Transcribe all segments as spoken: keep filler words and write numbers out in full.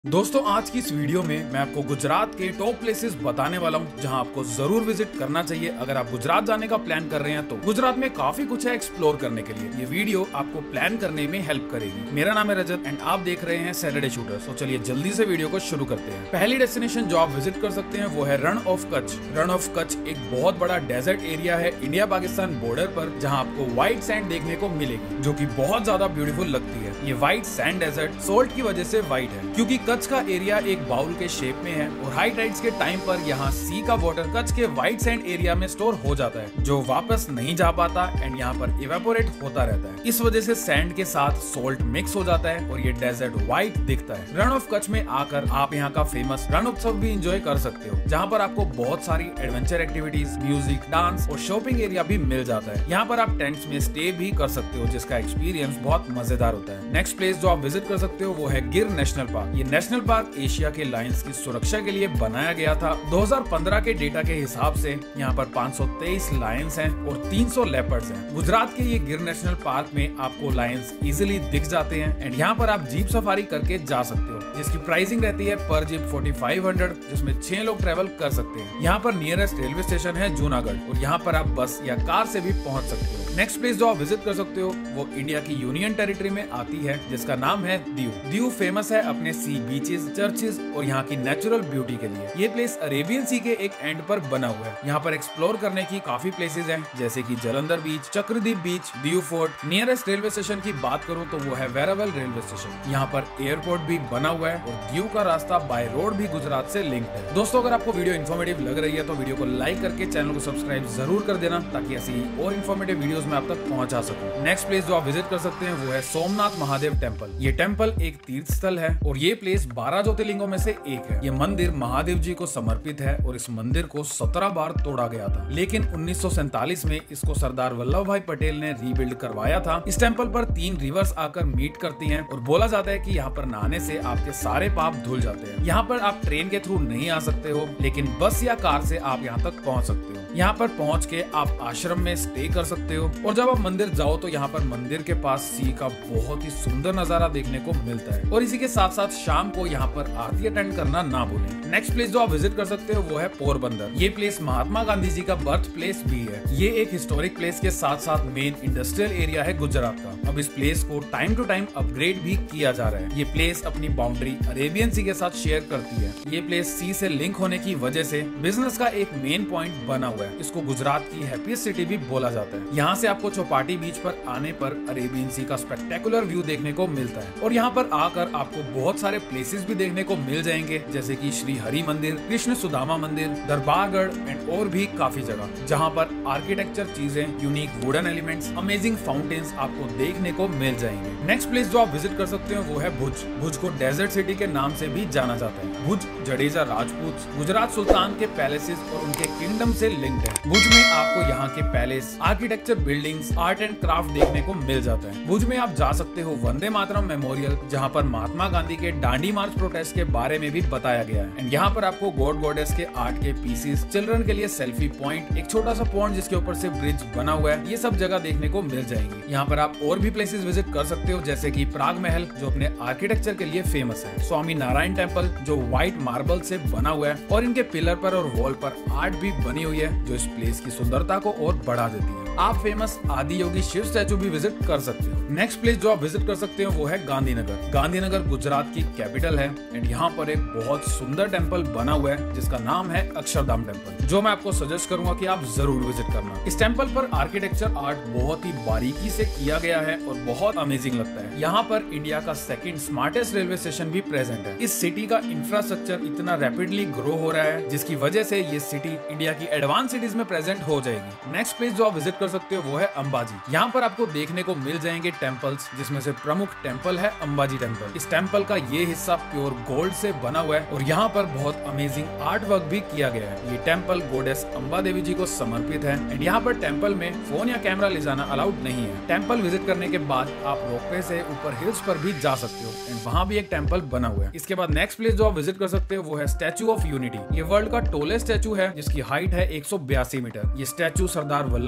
दोस्तों आज की इस वीडियो में मैं आपको गुजरात के टॉप प्लेसेस बताने वाला हूं जहां आपको जरूर विजिट करना चाहिए अगर आप गुजरात जाने का प्लान कर रहे हैं। तो गुजरात में काफी कुछ है एक्सप्लोर करने के लिए। ये वीडियो आपको प्लान करने में हेल्प करेगी। मेरा नाम है रजत एंड आप देख रहे हैं सैटरडे शूटर्स। तो चलिए जल्दी से वीडियो को शुरू करते हैं। पहली डेस्टिनेशन जो आप विजिट कर सकते हैं वो है रण of Kutch. Rann of Kutch एक बहुत बड़ा डेजर्ट एरिया है इंडिया पाकिस्तान बॉर्डर पर, जहाँ आपको व्हाइट सैंड देखने को मिलेगी जो की बहुत ज्यादा ब्यूटीफुल लगती है। ये व्हाइट सैंड डेजर्ट सोल्ट की वजह से व्हाइट है क्योंकि कच्छ का एरिया एक बाउल के शेप में है और हाई टाइड्स के टाइम पर यहाँ सी का वाटर कच्छ के व्हाइट सैंड एरिया में स्टोर हो जाता है जो वापस नहीं जा पाता एंड यहाँ पर इवेपोरेट होता रहता है। इस वजह से सैंड के साथ सोल्ट मिक्स हो जाता है और ये डेजर्ट व्हाइट दिखता है। रण ऑफ कच्छ में आकर आप यहाँ का फेमस रण उत्सव भी एंजॉय कर सकते हो जहाँ पर आपको बहुत सारी एडवेंचर एक्टिविटीज, म्यूजिक, डांस और शॉपिंग एरिया भी मिल जाता है। यहाँ पर आप टेंट्स में स्टे भी कर सकते हो जिसका एक्सपीरियंस बहुत मजेदार होता है। नेक्स्ट प्लेस जो आप विजिट कर सकते हो वो है गिर नेशनल पार्क। ये नेशनल पार्क एशिया के लायंस की सुरक्षा के लिए बनाया गया था। दो हज़ार पंद्रह के डेटा के हिसाब से यहाँ पर पाँच सौ तेईस लायंस हैं और तीन सौ लेपर्ड्स हैं। गुजरात के ये गिर नेशनल पार्क में आपको लायंस इजीली दिख जाते हैं एंड यहाँ पर आप जीप सफारी करके जा सकते हो जिसकी प्राइसिंग रहती है पर जीप फोर्टी फाइव हंड्रेड, जिसमें छह लोग ट्रेवल कर सकते हैं। यहाँ पर नियरेस्ट रेलवे स्टेशन है जूनागढ़ और यहाँ पर आप बस या कार से भी पहुँच सकते हो। नेक्स्ट प्लेस जो आप विजिट कर सकते हो वो इंडिया की यूनियन टेरिटरी में आती है जिसका नाम है दीव। दीव फेमस है अपने सी बीचेस, चर्चेज और यहाँ की नेचुरल ब्यूटी के लिए। ये प्लेस अरेबियन सी के एक एंड पर बना हुआ है। यहाँ पर एक्सप्लोर करने की काफी प्लेसेस हैं जैसे कि Jallandhar beach, Chakradeep beach, Diu fort. Nearest railway station की बात करूँ तो वो है वेरावल रेलवे स्टेशन। यहाँ पर एयरपोर्ट भी बना हुआ है और दीव का रास्ता बाय रोड भी गुजरात से लिंक्ड है। दोस्तों अगर आपको वीडियो इन्फॉर्मेटिव लग रही है तो वीडियो को लाइक करके चैनल को सब्सक्राइब जरूर कर देना ताकि ऐसी और इन्फॉर्मेटिव वीडियोस में आप तक पहुंचा सकूं। नेक्स्ट प्लेस जो आप विजिट कर सकते हैं वो है सोमनाथ महादेव टेम्पल। ये टेम्पल एक तीर्थ स्थल है और ये प्लेस बारह ज्योतिर्लिंगों में से एक है। ये मंदिर महादेव जी को समर्पित है और इस मंदिर को सत्रह बार तोड़ा गया था, लेकिन उन्नीस सौ सैंतालीस में इसको सरदार वल्लभ भाई पटेल ने रीबिल्ड करवाया था। इस टेम्पल पर तीन रिवर्स आकर मीट करती हैं और बोला जाता है कि यहाँ पर नहाने से आपके सारे पाप धुल जाते हैं। यहाँ पर आप ट्रेन के थ्रू नहीं आ सकते हो, लेकिन बस या कार से आप यहाँ तक पहुँच सकते हो। यहाँ पर पहुँच के आप आश्रम में स्टे कर सकते हो और जब आप मंदिर जाओ तो यहाँ पर मंदिर के पास सी का बहुत ही सुंदर नजारा देखने को मिलता है। और इसी के साथ साथ शाम को यहाँ पर आरती अटेंड करना ना भूलें। नेक्स्ट प्लेस जो आप विजिट कर सकते हो वो है पोरबंदर। ये प्लेस महात्मा गांधी जी का बर्थ प्लेस भी है। ये एक हिस्टोरिक प्लेस के साथ साथ मेन इंडस्ट्रियल एरिया है गुजरात का। अब इस प्लेस को टाइम टू टाइम अपग्रेड भी किया जा रहा है। ये प्लेस अपनी बाउंड्री अरेबियन सी के साथ शेयर करती है। ये प्लेस सी से लिंक होने की वजह से बिजनेस का एक मेन पॉइंट बना हुआ है। इसको गुजरात की हैप्पीएस्ट सिटी भी बोला जाता है। यहाँ से आपको चौपाटी बीच पर आने पर अरेबियन सी का स्पेक्टेकुलर व्यू देखने को मिलता है और यहाँ पर आकर आपको बहुत सारे प्लेसेस भी देखने को मिल जाएंगे जैसे कि श्री हरि मंदिर, कृष्ण सुदामा मंदिर, दरबारगढ़ एंड और भी काफी जगह जहाँ पर आर्किटेक्चर चीजें, unique wooden elements, amazing fountains आपको देखने को मिल जाएंगे। नेक्स्ट प्लेस जो आप विजिट कर सकते हो वो है भुज। भुज को डेजर्ट सिटी के नाम से भी जाना जाता है। भुज जडेजा राजपूत गुजरात सुल्तान के पैलेसेस और उनके किंगडम से लिंक्ड है। भुज में आपको यहाँ के palace, architecture, buildings, art and craft देखने को मिल जाता है। भुज में आप जा सकते हो वंदे मातरम मेमोरियल जहाँ पर महात्मा गांधी के डांडी मार्च प्रोटेस्ट के बारे में भी बताया गया है। एंड यहाँ पर आपको गॉड गॉडेस के आर्ट के पीसेस, चिल्ड्रन के लिए सेल्फी पॉइंट, एक छोटा सा पॉइंट जिसके ऊपर से ब्रिज बना हुआ है, ये सब जगह देखने को मिल जाएंगे। यहाँ पर आप और भी प्लेसेस विजिट कर सकते हो जैसे कि प्राग महल जो अपने आर्किटेक्चर के लिए फेमस है, स्वामी नारायण टेम्पल जो व्हाइट मार्बल से बना हुआ है और इनके पिलर पर और वॉल पर आर्ट भी बनी हुई है जो इस प्लेस की सुंदरता को और बढ़ा देती है। आप फेमस आदि योगी शिव स्टैचू भी विजिट कर सकते हो। नेक्स्ट प्लेस जो आप विजिट कर सकते हो वो है गांधीनगर। गांधीनगर गुजरात की कैपिटल है एंड यहाँ पर एक बहुत सुंदर टेम्पल बना हुआ है जिसका नाम है अक्षरधाम टेम्पल, जो मैं आपको सजेस्ट करूंगा कि आप जरूर विजिट करना। इस टेम्पल पर आर्किटेक्चर आर्ट बहुत ही बारीकी से किया गया है और बहुत अमेजिंग लगता है। यहाँ पर इंडिया का सेकंड स्मार्टेस्ट रेलवे स्टेशन भी प्रेजेंट है। इस सिटी का इंफ्रास्ट्रक्चर इतना रैपिडली ग्रो हो रहा है जिसकी वजह से ये सिटी इंडिया की एडवांस सिटीज में प्रेजेंट हो जाएगी। नेक्स्ट प्लेस जो आप विजिट कर सकते हो वो है अंबाजी। यहाँ पर आपको देखने को मिल जाएंगे टेम्पल्स जिसमें से प्रमुख टेम्पल है अंबाजी टेम्पल। इस टेम्पल का ये हिस्सा प्योर गोल्ड से बना हुआ है और यहाँ पर बहुत अमेजिंग आर्ट वर्क भी किया गया है। ये टेम्पल गोडेस अंबा देवी जी को समर्पित है एंड यहाँ पर टेम्पल में फोन या कैमरा ले जाना अलाउड नहीं है। टेम्पल विजिट करने के बाद आप रोपवे से ऊपर हिल्स पर भी जा सकते हो एंड वहाँ भी एक टेम्पल बना हुआ है। इसके बाद नेक्स्ट प्लेस जो आप विजिट कर सकते हो वो है स्टैचू ऑफ यूनिटी। ये वर्ल्ड का टोलेस्ट स्टैचू है जिसकी हाइट है एक सौ बयासी मीटर। ये स्टैचू सरदार वल्लभ भाई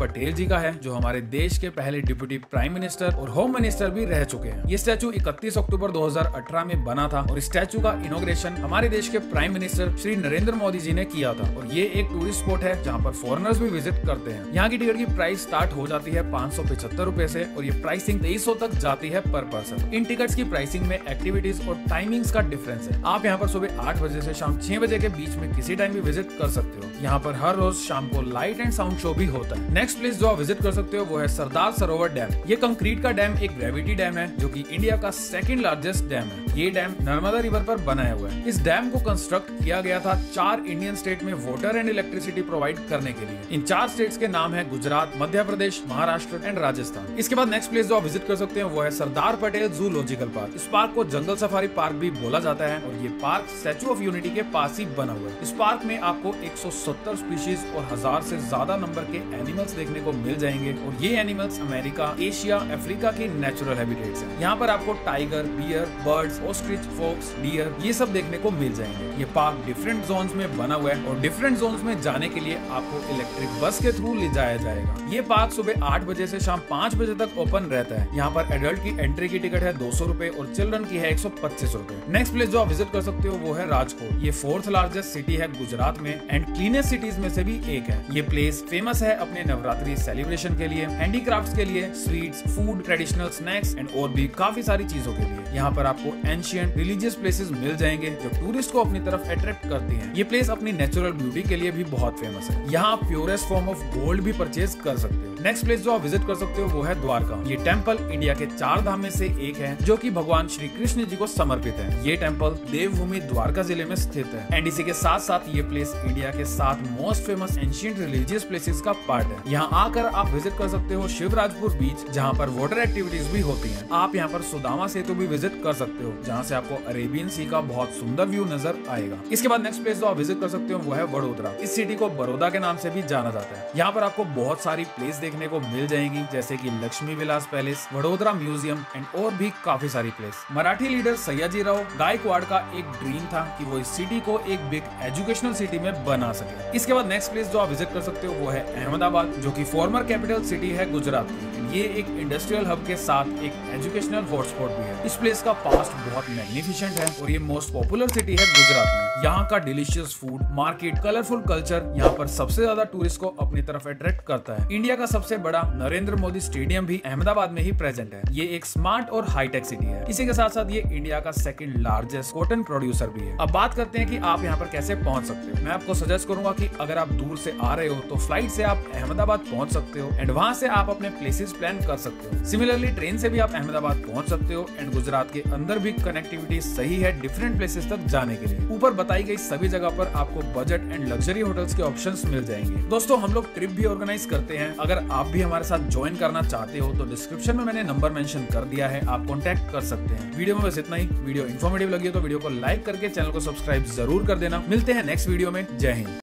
पटेल जी का है, जो हमारे देश के पहले डिप्टी प्राइम मिनिस्टर और होम मिनिस्टर भी रह चुके हैं। ये स्टैचू इकतीस अक्टूबर दो हज़ार अठारह में बना था और स्टैचू का इनॉग्रेशन हमारे देश के प्राइम मिनिस्टर श्री नरेंद्र मोदी जी ने किया था। और ये एक टूरिस्ट स्पॉट है जहाँ पर फॉरेनर्स भी विजिट करते हैं। यहाँ की टिकट की प्राइस स्टार्ट हो जाती है पाँच सौ पचहत्तर रूपए से और ये प्राइसिंग तेईस सौ तक जाती है पर पर्सन। इन टिकट्स की प्राइसिंग में एक्टिविटीज और टाइमिंग्स का डिफरेंस है। आप यहाँ पर सुबह आठ बजे से शाम छह बजे के बीच में किसी टाइम भी विजिट कर सकते हो। यहाँ पर हर रोज शाम को लाइट एंड साउंड शो भी होता है। नेक्स्ट प्लेस जो आप विजिट कर सकते हो वो है सरदार सरोवर डैम। ये कंक्रीट का डैम एक ग्रेविटी डैम है जो कि इंडिया का सेकंड लार्जेस्ट डैम है। ये डैम नर्मदा रिवर पर बनाया हुआ है। इस डैम को कंस्ट्रक्ट किया गया था चार इंडियन स्टेट में वाटर एंड इलेक्ट्रिसिटी प्रोवाइड करने के लिए। इन चार स्टेट्स के नाम है गुजरात, मध्य प्रदेश, महाराष्ट्र एंड राजस्थान। इसके बाद नेक्स्ट प्लेस जो आप विजिट कर सकते हैं वो है सरदार पटेल जूलॉजिकल पार्क। इस पार्क को जंगल सफारी पार्क भी बोला जाता है और ये पार्क स्टैचू ऑफ यूनिटी के पास ही बना हुआ है। इस पार्क में आपको एक सौ सत्तर स्पीशीज और हजार से ज्यादा नंबर के एनिमल्स देखने को मिल जाएंगे और ये एनिमल्स अमेरिका, एशिया, अफ्रीका के नेचुरल हैबिटेट्स हैं। यहाँ पर आपको tiger, bear, birds, ostrich, fox, deer ये सब देखने को मिल जाएंगे। ये पार्क डिफरेंट जोन्स में बना हुआ है और डिफरेंट जोन्स में जाने के लिए आपको इलेक्ट्रिक बस के थ्रू ले जाया जाएगा। ये पार्क सुबह आठ बजे से शाम पाँच बजे तक ओपन रहता है। यहाँ पर एडल्ट की एंट्री की टिकट है दो सौ रूपए और चिल्ड्रन की है एक सौ पच्चीस रूपए। नेक्स्ट प्लेस जो आप विजिट कर सकते हो वो है राजकोट। ये फोर्थ लार्जेस्ट सिटी है गुजरात में एंड क्लीनेस्ट सिटीज में से भी एक है। ये प्लेस फेमस है अपने नवरात्रि सेलिब्रेशन के लिए, हैंडीक्राफ्ट्स के लिए, sweets, food, traditional snacks and और भी काफी सारी चीजों के लिए। यहाँ पर आपको एंशिएंट रिलीजियस प्लेसेस मिल जाएंगे जो टूरिस्ट को अपनी तरफ अट्रैक्ट करती हैं। ये प्लेस अपनी नेचुरल ब्यूटी के लिए भी बहुत फेमस है। यहाँ आप प्योरेस्ट फॉर्म ऑफ गोल्ड भी परचेज कर सकते हो। नेक्स्ट प्लेस जो आप विजिट कर सकते हो वो है द्वारका। ये टेम्पल इंडिया के चार धाम में से एक है जो कि भगवान श्री कृष्ण जी को समर्पित है। ये टेम्पल देवभूमि द्वारका जिले में स्थित है एंड इसी के साथ साथ ये प्लेस इंडिया के सात most famous ancient religious places का पार्ट है। यहाँ आकर आप विजिट कर सकते हो शिवराजपुर बीच जहाँ पर वाटर एक्टिविटीज भी होती हैं। आप यहाँ पर सुदामा सेतु भी विजिट कर सकते हो जहाँ से आपको अरेबियन सी का बहुत सुंदर व्यू नजर आएगा। इसके बाद नेक्स्ट प्लेस जो आप विजिट कर सकते हो वो है वडोदरा। इस सिटी को बड़ौदा के नाम से भी जाना जाता है। यहाँ पर आपको बहुत सारी प्लेस देखने को मिल जाएंगी जैसे कि Laxmi Vilas palace, Vadodara museum and और भी काफी सारी प्लेस। मराठी लीडर सयाजीराव गायकवाड़ का एक ड्रीम था कि वो इस सिटी को एक बिग एजुकेशनल सिटी में बना सके। इसके बाद नेक्स्ट प्लेस जो आप विजिट कर सकते हो वो है अहमदाबाद जो कि फॉर्मर कैपिटल सिटी है गुजरात की। ये एक इंडस्ट्रियल हब के साथ एक एजुकेशनल हॉटस्पॉट भी है। इस प्लेस का पास्ट बहुत मैग्निफिसेंट है और ये मोस्ट पॉपुलर सिटी है गुजरात में। यहाँ का delicious food, market, colourful culture यहाँ पर सबसे ज्यादा टूरिस्ट को अपनी तरफ अट्रैक्ट करता है। इंडिया का सबसे बड़ा नरेंद्र मोदी स्टेडियम भी अहमदाबाद में ही प्रेजेंट है। ये एक स्मार्ट और हाईटेक सिटी है। इसी के साथ साथ ये इंडिया का सेकंड लार्जेस्ट कॉटन प्रोड्यूसर भी है। अब बात करते हैं कि आप यहाँ पर कैसे पहुंच सकते हो। मैं आपको सजेस्ट करूंगा कि अगर आप दूर से आ रहे हो तो फ्लाइट से आप अहमदाबाद पहुंच सकते हो एंड वहां से आप अपने प्लेसेस प्लान कर सकते हो। सिमिलरली ट्रेन से भी आप अहमदाबाद पहुंच सकते हो एंड गुजरात के अंदर भी कनेक्टिविटी सही है डिफरेंट प्लेसेस तक जाने के लिए। ऊपर बताई गई सभी जगह पर आपको बजट एंड लग्जरी होटल्स के ऑप्शंस मिल जाएंगे। दोस्तों हम लोग ट्रिप भी ऑर्गेनाइज करते हैं। अगर आप भी हमारे साथ ज्वाइन करना चाहते हो तो डिस्क्रिप्शन में मैंने नंबर मेंशन कर दिया है, आप कॉन्टेक्ट कर सकते हैं। वीडियो में बस इतना ही। वीडियो इन्फॉर्मेटिव लगी हो तो वीडियो को लाइक करके चैनल को सब्सक्राइब जरूर कर देना। मिलते हैं नेक्स्ट वीडियो में। जय हिंद।